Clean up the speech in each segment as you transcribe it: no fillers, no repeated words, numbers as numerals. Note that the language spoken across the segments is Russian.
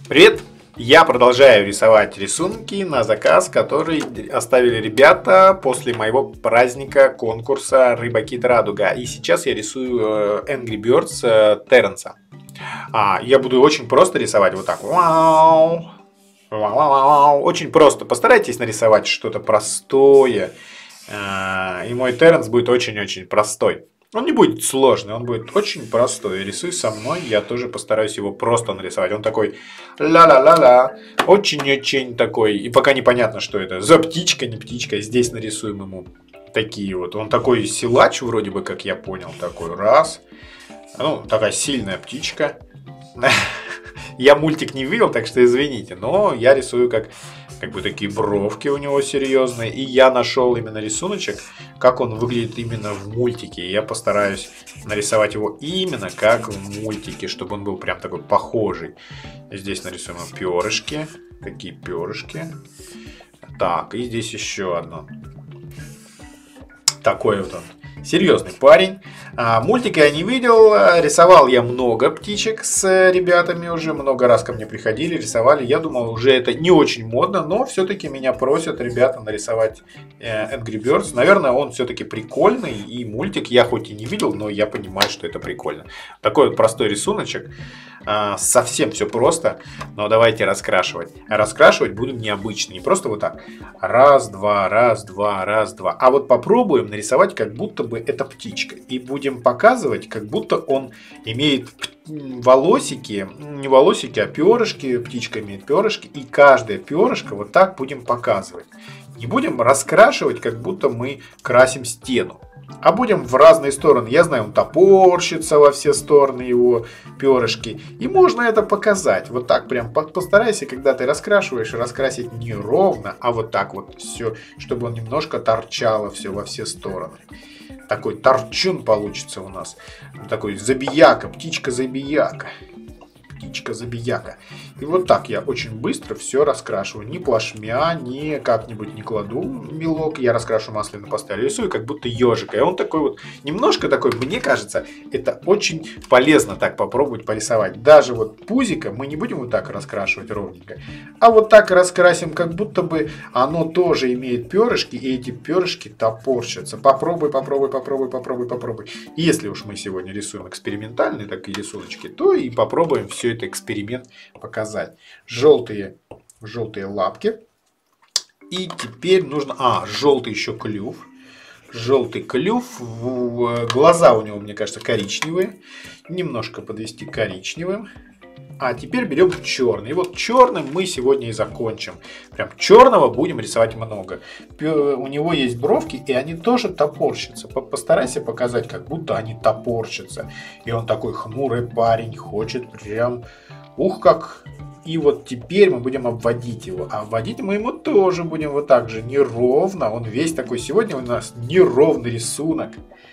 Привет! Я продолжаю рисовать рисунки на заказ, который оставили ребята после моего праздника конкурса «Рыба-кит Радуга». И сейчас я рисую Angry Birds Терренса. Я буду очень просто рисовать вот так. Вау! Вау! Очень просто. Постарайтесь нарисовать что-то простое. И мой Терренс будет очень-очень простой. Он не будет сложный, он будет очень простой. Рисуй со мной, я тоже постараюсь его просто нарисовать. Он такой ла-ла-ла-ла, очень-очень такой. И пока непонятно, что это за птичка, не птичка. Здесь нарисуем ему такие вот. Он такой силач вроде бы, как я понял. Такой раз. Ну, такая сильная птичка. Я мультик не видел, так что извините. Но я рисую как бы такие бровки у него серьезные. И я нашел именно рисуночек, как он выглядит именно в мультике. И я постараюсь нарисовать его именно как в мультике, чтобы он был прям такой похожий. Здесь нарисуем перышки. Такие перышки. Так, и здесь еще одно. Такой вот он. Серьезный парень. Мультика я не видел. Рисовал я много птичек с ребятами уже. Много раз ко мне приходили, рисовали. Я думал, уже это не очень модно, но все-таки меня просят ребята нарисовать Angry Birds. Наверное, он все-таки прикольный. И мультик я хоть и не видел, но я понимаю, что это прикольно. Такой вот простой рисуночек. Совсем все просто. Но давайте раскрашивать. Раскрашивать будем необычно. Не просто вот так. Раз, два, раз, два, раз, два. А вот попробуем нарисовать, как будто бы это птичка. И будем показывать, как будто он имеет волосики. Не волосики, а перышки. Птичка имеет перышки. И каждое перышко вот так будем показывать. Не будем раскрашивать, как будто мы красим стену. А будем в разные стороны. Я знаю, он топорщится во все стороны, его перышки. И можно это показать. Вот так прям постарайся, когда ты раскрашиваешь, раскрасить не ровно, а вот так вот все, чтобы он немножко торчало все во все стороны. Такой торчун получится у нас. Такой забияка, птичка-забияка. Птичка-забияка. И вот так я очень быстро все раскрашиваю. Ни плашмя, ни как-нибудь не кладу мелок. Я раскрашу масляной пастелью. Рисую как будто ежика. И он такой вот, немножко такой, мне кажется, это очень полезно так попробовать порисовать. Даже вот пузико мы не будем вот так раскрашивать ровненько. А вот так раскрасим, как будто бы оно тоже имеет перышки. И эти перышки топорщатся. Попробуй, попробуй, попробуй, попробуй, попробуй. Если уж мы сегодня рисуем экспериментальные такие рисуночки, то и попробуем все это эксперимент показать. Желтые лапки. И теперь нужно... желтый еще клюв. Желтый клюв. Глаза у него, мне кажется, коричневые. Немножко подвести коричневым. А теперь берем черный. И вот черным мы сегодня и закончим. Прям черного будем рисовать много. У него есть бровки, и они тоже топорщатся. Постарайся показать, как будто они топорщатся. И он такой хмурый парень, хочет прям... Ух, как! И вот теперь мы будем обводить его. А обводить мы ему тоже будем вот так же, неровно. Он весь такой. Сегодня у нас неровный рисунок.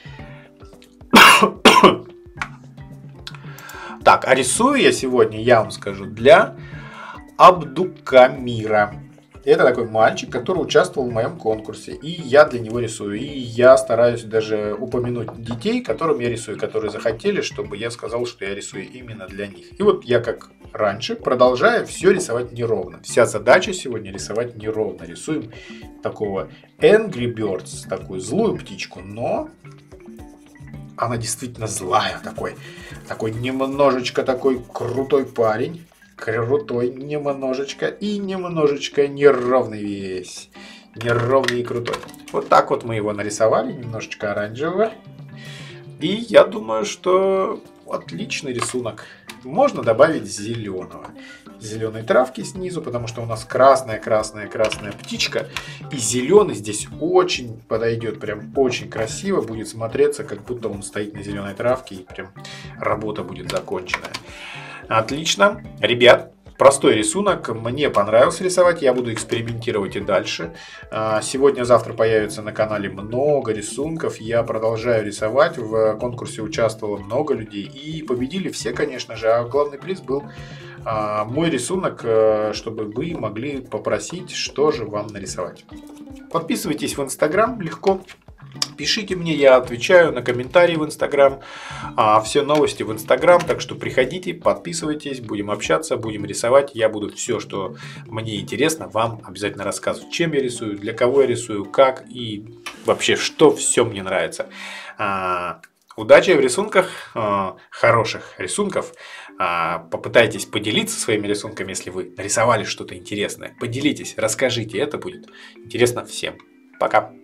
Так, а рисую я сегодня, я вам скажу, для Абдукамира. Это такой мальчик, который участвовал в моем конкурсе. И я для него рисую. И я стараюсь даже упомянуть детей, которым я рисую, которые захотели, чтобы я сказал, что я рисую именно для них. И вот я, как раньше, продолжаю все рисовать неровно. Вся задача сегодня рисовать неровно. Рисуем такого Angry Birds, такую злую птичку, но... Она действительно злая, такой немножечко такой крутой парень. Крутой немножечко и немножечко неровный весь. Неровный и крутой. Вот так вот мы его нарисовали, немножечко оранжевого. И я думаю, что отличный рисунок. Можно добавить зеленого. Зеленой травки снизу, потому что у нас красная птичка. И зеленый здесь очень подойдет, прям очень красиво будет смотреться, как будто он стоит на зеленой травке, и прям работа будет закончена. Отлично. Ребят, простой рисунок. Мне понравился рисовать. Я буду экспериментировать и дальше. Сегодня-завтра появится на канале много рисунков. Я продолжаю рисовать. В конкурсе участвовало много людей. И победили все, конечно же. А главный приз был мой рисунок, чтобы вы могли попросить, что же вам нарисовать. Подписывайтесь в Инстаграм. Легко. Пишите мне, я отвечаю на комментарии в Инстаграм, все новости в Инстаграм, так что приходите, подписывайтесь, будем общаться, будем рисовать. Я буду все, что мне интересно, вам обязательно рассказывать, чем я рисую, для кого я рисую, как и вообще, что все мне нравится. Удачи в рисунках, хороших рисунков. Попытайтесь поделиться своими рисунками, если вы нарисовали что-то интересное. Поделитесь, расскажите, это будет интересно всем. Пока!